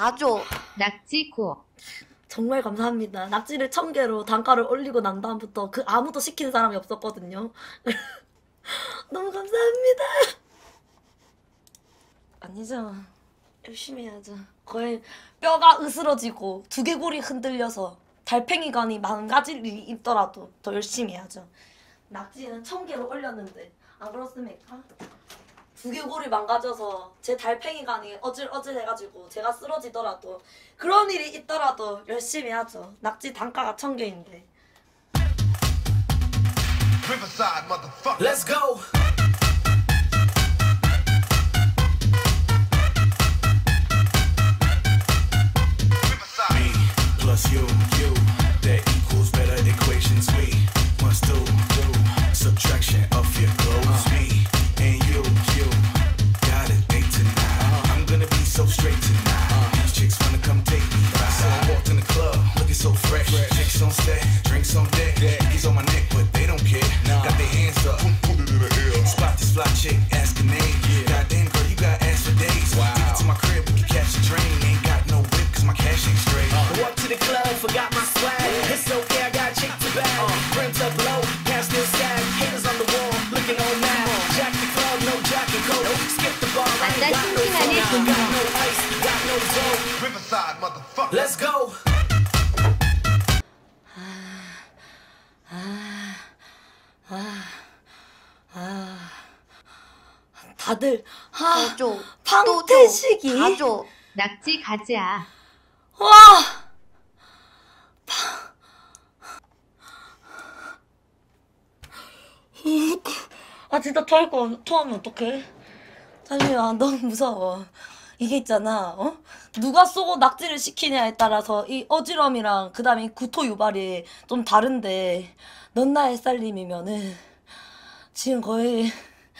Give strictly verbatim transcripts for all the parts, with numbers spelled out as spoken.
다 줘. 낙지고. 정말 감사합니다. 낙지를 천 개로 단가를 올리고 난 다음부터 그 아무도 시킨 사람이 없었거든요. 너무 감사합니다. 아니죠. 열심히 해야죠. 거의 뼈가 으스러지고 두개골이 흔들려서 달팽이관이 망가질 일이 있더라도 더 열심히 해야죠. 낙지는 천 개로 올렸는데 안 그렇습니까? 두개골이 망가져서 제 달팽이관이 어질어질 해가지고 제가 쓰러지더라도 그런 일이 있더라도 열심히 하죠. 낙지 단가가 천 개인데. Let's go. Me plus you, you, that equals better equations. We must do, do subtraction of your clothes. Me and you, you, got a date tonight. I'm gonna be so straight tonight. These chicks wanna come take me right. So I walked in the club, looking so fresh. Chicks on set, drinks on deck. He's on my neck, but they don't care. Got their hands up, put it in the air. Spot this fly chick, ask her name. Goddamn girl, you got ass for days. Wow. Get to my crib, we can catch a train. Ain't got no whip, cause my cash ain't straight. Walk to the club, forgot my swag. It's okay, I got chick to bag. Rims up low, past this sag. Haters on the wall, looking all mad. Jack the club, no jacket coat. Skip the bar, I ain't got no fun. Got no ice, got no dough. Riverside, motherfucker. Let's go. 다들 다 줘. 방태식이 다 줘. 낙지 가자. 와. 아 진짜 토할 거 토하면 어떡해? 잠시만 너무 무서워. 이게 있잖아, 어? 누가 쏘고 낙지를 시키냐에 따라서 이 어지럼이랑 그 다음에 구토 유발이 좀 다른데 넌 나의 쌀님이면은 지금 거의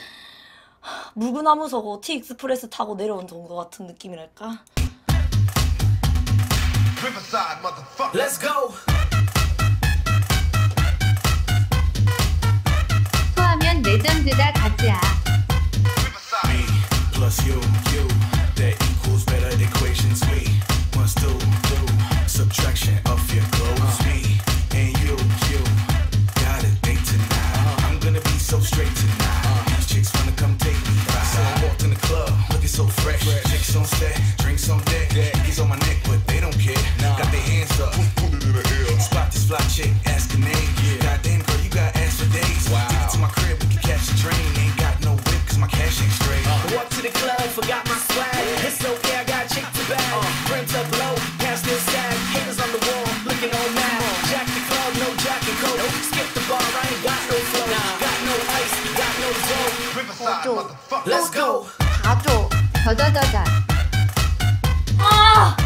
물구나무 서고 티익스프레스 타고 내려온 정도 같은 느낌이랄까? Let's go. 토하면 레전드다 가자. Me plus you, you, that equals better equations. We must do, do subtraction of your clothes. Me and you, you, got a date tonight. I'm gonna be so straight tonight. These chicks wanna come take me right. So I walked in the club, looking so fresh. Chicks on set, drinks on deck. He's on my neck, but they don't care. Got their hands up, put it in the air. Spot this fly chick, ask her name. Goddamn girl, you got ass for days. Wow. Take it to my crib, we can catch a train. Ain't got no whip, cause my cash ain't straight. Walk to the club, forgot my swag. It's okay, I got chick to bag. Rims up low, past this sag. Haters on the wall, looking all mad. Jack the club, no jacket coat. Skip the bar, I ain't got no flow. Got no ice, got no dough. 다 줘. Let's go. 다 줘. 더더더더. 아!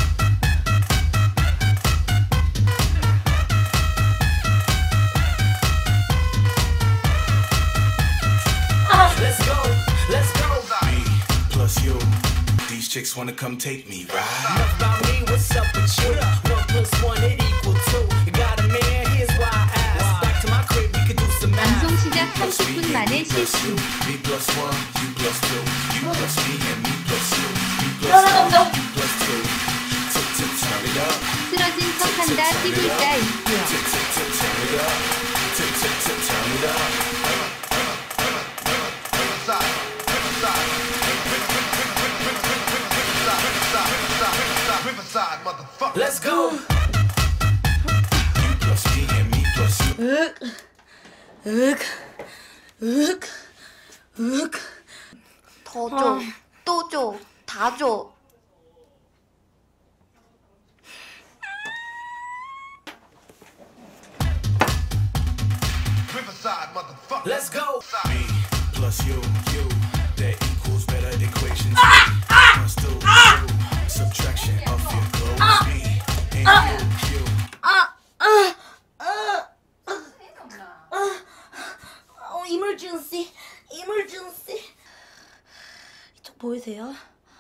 Let's go, let's go. Me plus you, these chicks wanna come take me right. Enough about me, what's up with you? One plus one, it equal two. You got a man, here's why I asked. Back to my crib, we could do some math. 방송 시작 삼십 분 만에 실수. Me plus one, you plus two. You plus me and me plus you. You plus one, you plus two. Tick tick turn it up. 쓰러진 척한다 띠불자 이기요. Tick tick tick turn it up. Tick tick tick turn it up. Let's go. You plus me and me plus you. 윽, 윽, 윽, 윽. 더 줘. 또 줘. 다 줘. Let's go. Me plus you, you, that equals better equations. We must do, do subtraction of your clothes. Me and you, you. 아, 아, 아, 아, 어, emergency, emergency. 이쪽 보이세요?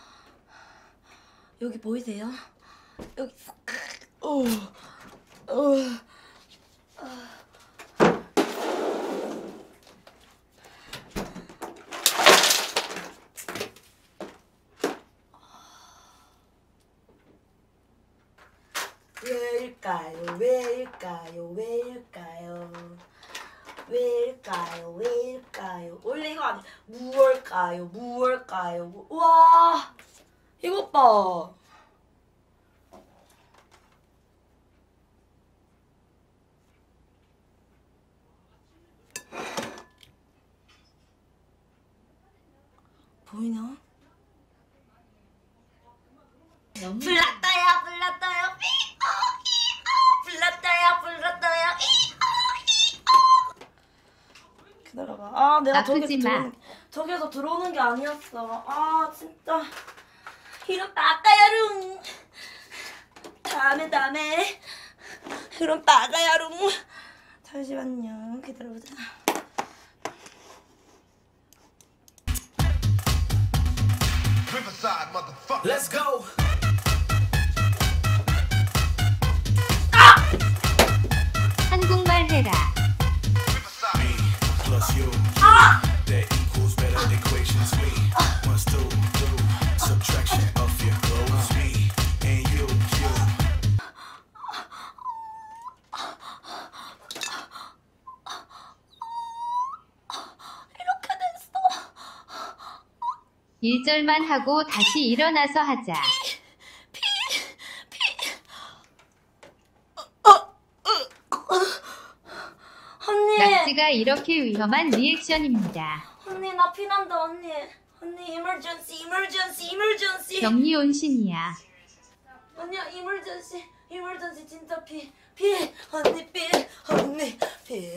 여기 보이세요? 여기, 어, 어. 왜일까요? 왜일까요? 왜일까요? 왜일까요? 원래 이거 아니 무얼까요? 무얼까요? 무... 와 이것 봐. 보이나? 너무 불났다야 불났다야 삐어 이어 불났다야 불났다야 이어 이어 기다려봐. 아 내가 저기서 아프지 마. 들어오는 저기서 들어오는 게 아니었어. 아 진짜 이런 빠까야룽 다음에 다음에 이런 빠까야룽 잠시만요 기다려보자. Riverside, motherfucker. Let's go. 한국말 해라. Me plus you, that equals better equations. Me must do, do subtraction of your clothes. Me and you, you. 이렇게 됐어. 일 절만 하고 다시 일어나서 하자. 언니 낙지가 이렇게 위험한 리액션입니다. 언니 나 피난다 언니. 언니 emergency emergency emergency. 격리 온신이야. 언니야 emergency emergency 진짜 피 피 언니 피 언니 피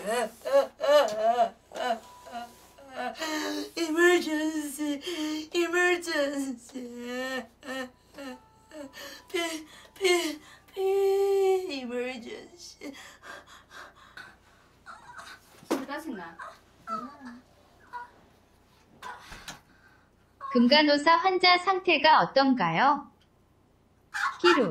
emergency emergency 피 피 피 emergency. 금간호사 환자 상태가 어떤가요? 기루.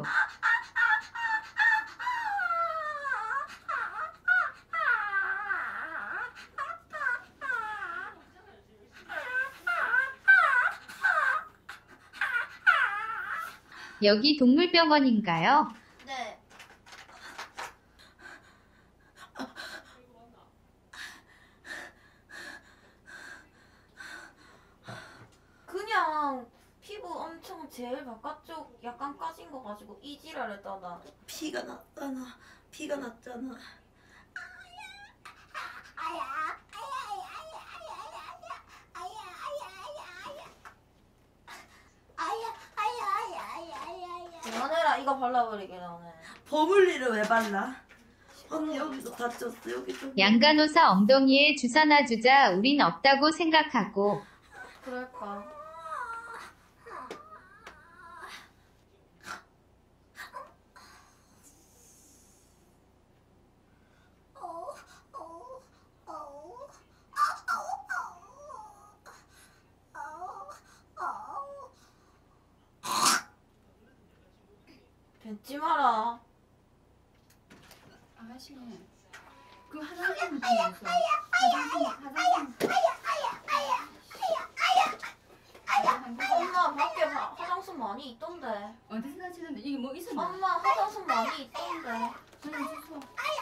여기 동물병원인가요? 네. 그냥 피부 엄청 제일 바깥쪽 약간 까진 거 가지고 이지랄했다나. 피가 났잖아 피가 났잖아. 그만해라 이거 발라버리게 너네. 버물리를 왜 발라? 언니 여기서 다쳤어 여기 좀. 양간호사 엉덩이에 주사 놔주자. 우린 없다고 생각하고. 그럴까. 뱉지 마라. 아가씨, 그 화장품 중에서 화장품 화장품 엄마 밖에 화, 화장솜 많이 있던데. 어디서 사시는데 이게 뭐 있었나? 엄마 화장솜 많이 있던데. 저는 주소.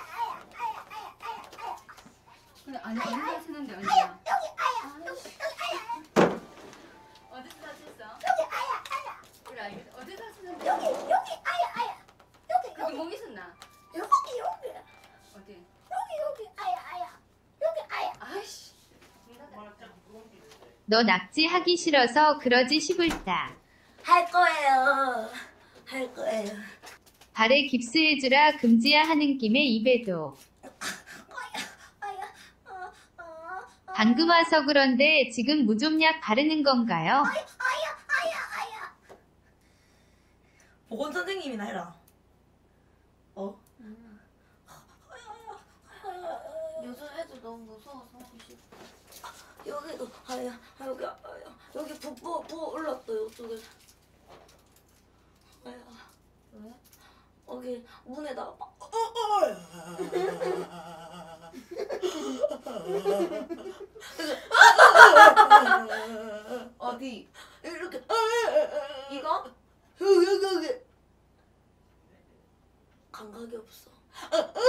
근데 아니 어디 사시는데 언니야? 어디서 사셨어? 그래 알겠어. 어디 사시는데? 여기 여기 아야 아야 여기 여기 뭐 있었나? 여기 여기 어디? 여기 여기 아야 아야 여기 아야. 아이씨. 너 낙지 하기 싫어서 그러지 싶을다. 할 거예요 할 거예요. 발에 깁스해주라. 금지야 하는 김에 입에도. 방금 와서 그런데 지금 무좀약 바르는 건가요? 보건 선생님이나 해라. 어? 요즘 애들 너무 무서워서 하기 싫어. 여기도 아야 아, 여기 아야 여기 부부 부 올랐어요 이쪽에. 아야 왜? 여기 문에다가 막 어디? 이렇게 이거? 여기 여기 여기 감각이 없어.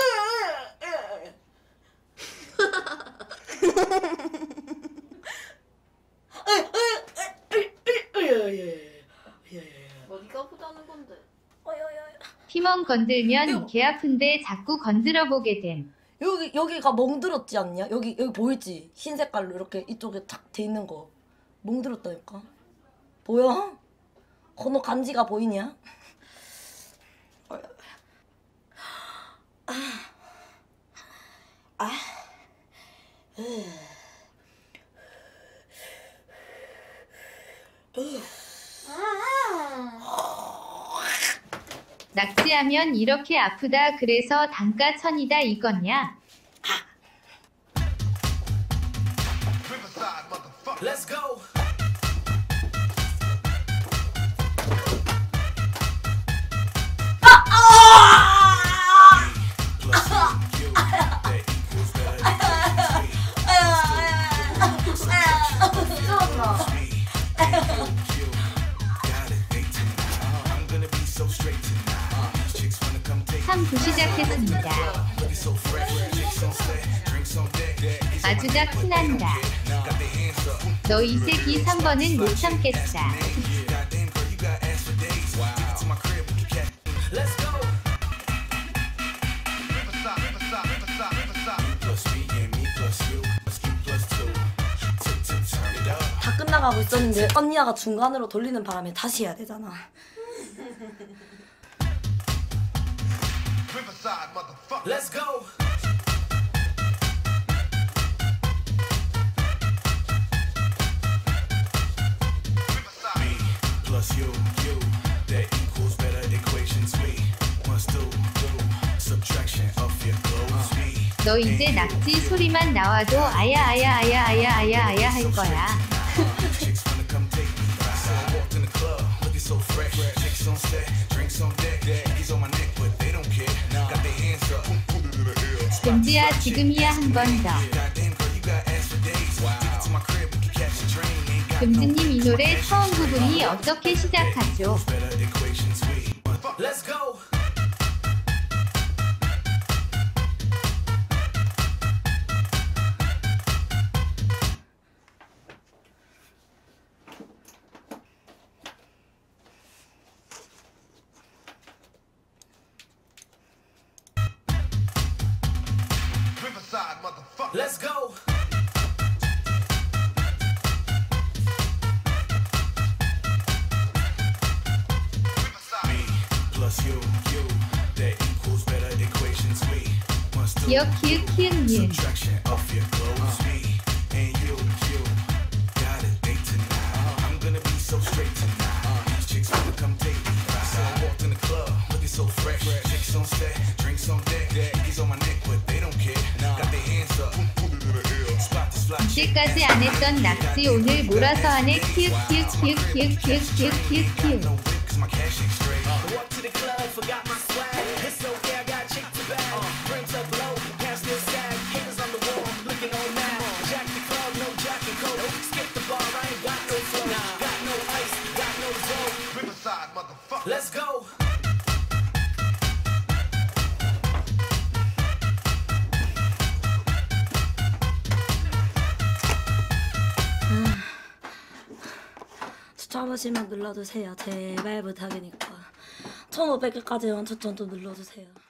멍 건들면 이거. 개 아픈데 자꾸 건드려 보게 됨. 여기 여기가 멍들었지 않냐? 여기 여기 보이지? 흰 색깔로 이렇게 이쪽에 탁 돼 있는 거 멍들었다니까. 보여? 건너 간지가 보이냐? 아, 아, 낙지하면 이렇게 아프다 그래서 단가 천이다 이거냐? Riverside, motherfucker. Let's go. Plus you, you, that equals better than me. And you, you, got it, they tonight. I'm gonna be so straight tonight. These chicks wanna come take 삼 부 시작했습니다. looking so fresh. Chicks on set, drinks on deck. 아주가 피난다. Got their hands up. 너 이 새끼 삼 번은 못 참겠다. Goddamn girl, you got ass for days. Take it to my crib, we can catch. Let's go. Riverside, Riverside, Riverside, Riverside. You plus me and me plus you. Plus you plus two. Tip, tip, turn it up. 다 끝나가고 있었는데 언니가 중간으로 돌리는 바람에 다시 해야 되잖아. Riverside, motherfucker. Let's go. Me plus you, you, that equals better equations. We must do, do, subtraction of your clothes. Me 너 이제 낙지 소리만 나와도 아야 아야 아야 아야 아야 아야 할 거야. chicks wanna come take me. So I walked in the club, looking so fresh. Chicks on set, drinks on deck. He's on my neck, but they don't care. Got their hands up. 금지야 지금이야 한 번 더. Goddamn girl, you got ass for days. Take it to my crib, we can catch a train. Ain't got 금지님 이 노래 처음 부분이 어떻게 시작하죠? better equations. We Let's go. Riverside, motherfucker. Let's go. Me plus you, you, that equals better equations. We must do 기억 기억 키읔 니은. subtraction of your clothes. Me and you, you, got it, they tonight. I'm gonna be so straight tonight. These chicks wanna come take me. So I walked in the club, looking so fresh. Chicks on set, drinks on deck. He's on my neck, but they don't care. Got their hands up. Spot this fly chick. 이제까지 안 했던 낙지 오늘 몰아서 하네 키읔 키읔 키읔 키읔 키읔 키읔 키읔 키읔. No whip, 'cause my cash ain't straight. Walk to the club, forgot my swag. It's okay, I got a chick to bag. Rims up low, gas still sag. Haters on the wall, looking all mad. Jack the club, no jack and coat. Skip the bar, I ain't got no flow. Got no ice, got no dough. Riverside, motherfucker. Let's go. 추천 하시면 눌러주세요. 제발 부탁이니까. 천오백 개까지 추천 좀 눌러주세요.